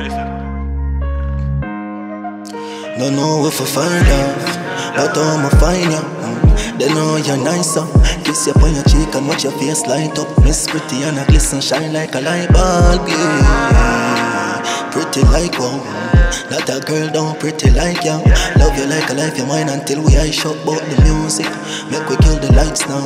Don't know if I find out, but I'ma find you. They know you're nicer. Kiss you on your cheek and watch your face light up. Miss pretty and I glisten, shine like a light bulb. Yeah. Pretty like wow. Not a girl down pretty like you. Love you like a life, your mind until we eyes shut. But the music make we kill the lights now.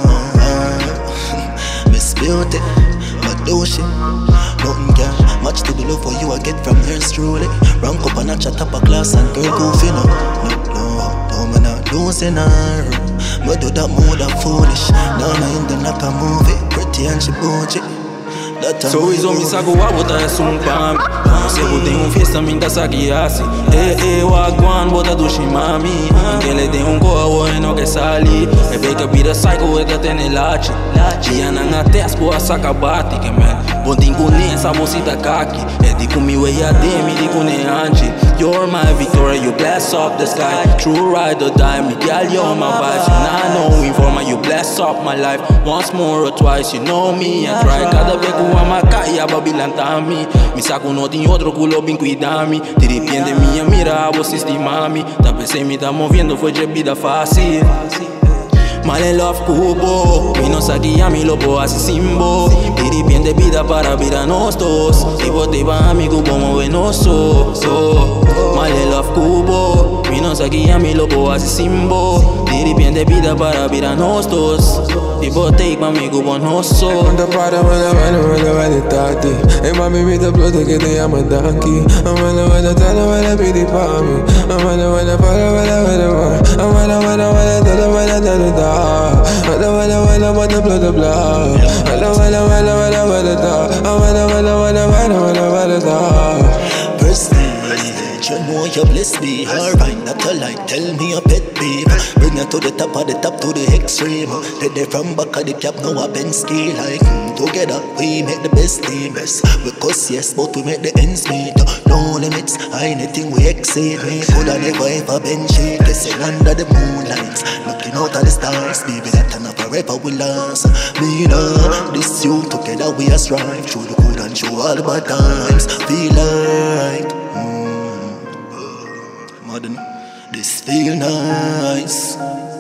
Miss Beauty, but do she? Nothing can match to the love for you I get from yours truly. Rank up a notch at top of class and girl goofy no. No, man not losing her. But do that more than foolish. Now in the knock a movie, pretty and she bougie. Sorriso mi sa go bota é um pam. Se eu tenho festa minta saquiasi. Wagwan bota do shimami. Ingele tem goa e não que sali. É bem que vira psycho e que tem lache. Dia na testa boa saca bate que man. Bondin com essa mocita kaki. É de comigo e a demi de com anji. You're my Victoria, you bless up the sky. True ride or die, me girl, you're my vibes. You not knowing for my, you bless up my life. Once more or twice, you know me and try. Cada vez que uma caia, Babylon tami. Me saco no tem outro culo bem cuidar-me. De repente minha mira, você estima-me. Tá pensando me tá movendo, foi de vida fácil. Male love cubo, mi no sabía mi lobo así simbo. De repente vida para vida nos dos. Tipo te va amigo como venoso. Male love cubo, mi no sabía mi lobo así simbo. De repente vida para vida nos dos. Tipo te va amigo venoso. Cuando para vale tati. Mami vida explota que te llama Danky. Amala tala pidi pa mí. Amala tala Wala blah blah. Prestige, you know you bless me. Alright, not a lie, tell me a pet peeve. Bring you to the top to the extreme. Let them from back of the cap, now a Benz ski. Like, together we make the best team. We cuss yes, but we make the ends meet. No limits, anything we exceed. Me coulda never ever been shit. Kissing under the moonlight, looking out at the stars. Baby, that and forever we last. Me now, this you together we are strive. Through the good and through all the bad times. Feel like modern, this feel nice.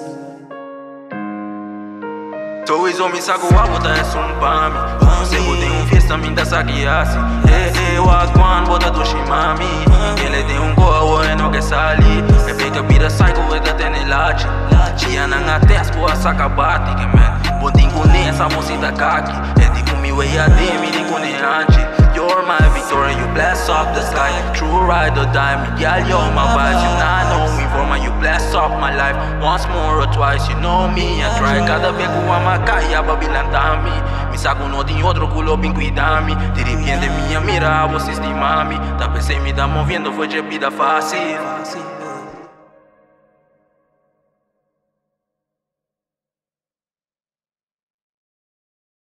Sorriso mi saco bota é pami. Se eu tenho festa minta saquiasi. Wagwan bota do shimami. Ingele tem goa e não que sali. É bem que vira psycho e que tem lache. Dia na testa boa saca bate que man. Bondin com essa mocita kaki. É de comigo e a demi de com anji. You're my Victoria, you bless up the sky. True ride or die, me girl, you're my vibes. You not knowing for my, you bless up my life. Once more or twice, you know me and try. Cada vez que uma caia, Babylon tami. Me saco no tem outro culo bem cuidar-me. De repente minha mira, você estima-me. Tá pensando me tá movendo, foi de vida fácil.